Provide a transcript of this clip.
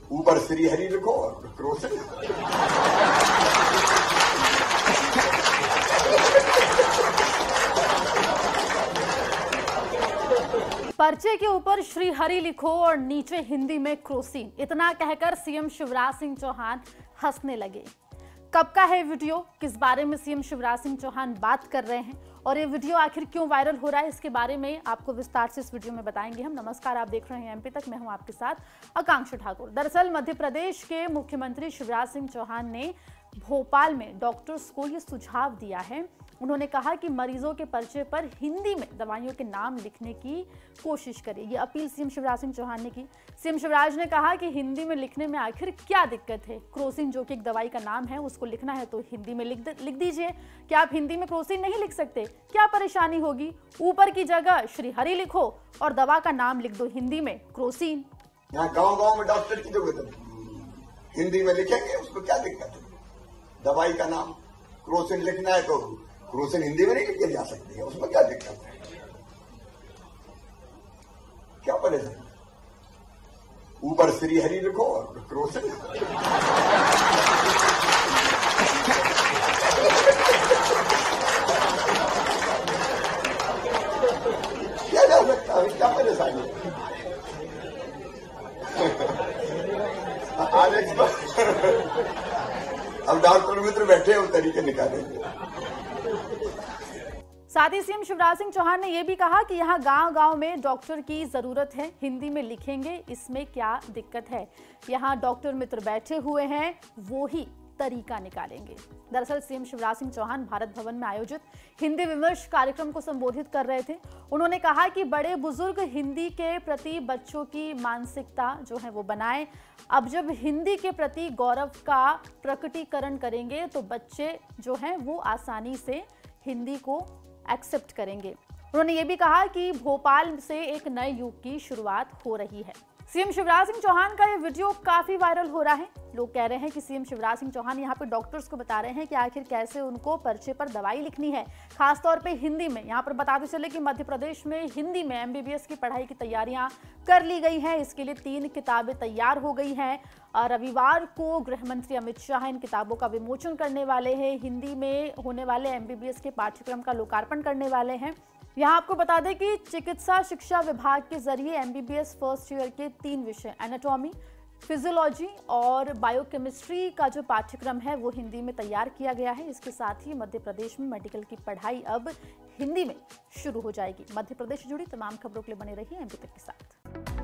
ऊपर श्री हरि लिखो और क्रोसिन। पर्चे के ऊपर श्री हरि लिखो और नीचे हिंदी में क्रोसिन, इतना कहकर सीएम शिवराज सिंह चौहान हंसने लगे। कब का है वीडियो, किस बारे में सीएम शिवराज सिंह चौहान बात कर रहे हैं और ये वीडियो आखिर क्यों वायरल हो रहा है, इसके बारे में आपको विस्तार से इस वीडियो में बताएंगे हम। नमस्कार, आप देख रहे हैं एमपी तक, मैं हूं आपके साथ आकांक्षा ठाकुर। दरअसल मध्य प्रदेश के मुख्यमंत्री शिवराज सिंह चौहान ने भोपाल में डॉक्टर्स को ये सुझाव दिया है। उन्होंने कहा कि मरीजों के पर्चे पर हिंदी में दवाइयों के नाम लिखने की कोशिश करें। ये अपील सीएम शिवराज सिंह चौहान ने की। सीएम शिवराज ने कहा कि हिंदी में लिखने में आखिर क्या दिक्कत है। क्रोसिन जो कि एक दवाई का नाम है, उसको लिखना है तो हिंदी में लिख दीजिए। क्या आप हिंदी में क्रोसिन नहीं लिख सकते? क्या परेशानी होगी? ऊपर की जगह श्री हरि लिखो और दवा का नाम लिख दो हिंदी में क्रोसिन। यहाँ गाँव में डॉक्टर की जरूरत है, हिंदी में लिखेंगे, उसको क्या दिक्कत है? दवाई का नाम क्रोसिन लिखना है तो क्रोसिन हिंदी में नहीं लिखे जा सकती है, उसमें क्या दिक्कत है? क्या परेशानी? ऊपर श्री हरि लिखो और क्रोसिन। क्या जा सकता है? क्या परेशानी है? अब डॉक्टर मित्र बैठे हैं, वो तरीके निकालेंगे। साथ ही सीएम शिवराज सिंह चौहान ने यह भी कहा कि यहाँ गांव-गांव में डॉक्टर की जरूरत है, हिंदी में लिखेंगे, इसमें क्या दिक्कत है? यहाँ डॉक्टर मित्र बैठे हुए हैं, वो ही तरीका निकालेंगे। दरअसल सीएम शिवराज सिंह चौहान भारत भवन में आयोजित हिंदी विमर्श कार्यक्रम को संबोधित कर रहे थे। उन्होंने कहा कि बड़े बुजुर्ग हिंदी के प्रति बच्चों की मानसिकता जो है वो बनाएं। अब जब हिंदी के प्रति गौरव का प्रकटीकरण करेंगे तो बच्चे जो हैं वो आसानी से हिंदी को एक्सेप्ट करेंगे। उन्होंने ये भी कहा कि भोपाल से एक नए युग की शुरुआत हो रही है। सीएम शिवराज सिंह चौहान का ये वीडियो काफी वायरल हो रहा है। लोग कह रहे हैं कि सीएम शिवराज सिंह चौहान यहाँ पे डॉक्टर्स को बता रहे हैं कि आखिर कैसे उनको पर्चे पर दवाई लिखनी है, खासतौर पे हिंदी में। यहाँ पर बताते चले कि मध्य प्रदेश में हिंदी में एमबीबीएस की पढ़ाई की तैयारियां कर ली गई हैं। इसके लिए 3 किताबें तैयार हो गई हैं। रविवार को गृह मंत्री अमित शाह इन किताबों का विमोचन करने वाले हैं। हिंदी में होने वाले एमबीबीएस के पाठ्यक्रम का लोकार्पण करने वाले हैं। यहाँ आपको बता दें कि चिकित्सा शिक्षा विभाग के जरिए एमबीबीएस फर्स्ट ईयर के 3 विषय एनाटॉमी, फिजियोलॉजी और बायोकेमिस्ट्री का जो पाठ्यक्रम है वो हिंदी में तैयार किया गया है। इसके साथ ही मध्य प्रदेश में मेडिकल की पढ़ाई अब हिंदी में शुरू हो जाएगी। मध्य प्रदेश से जुड़ी तमाम खबरों के लिए बने रहिए एमपी तक के साथ।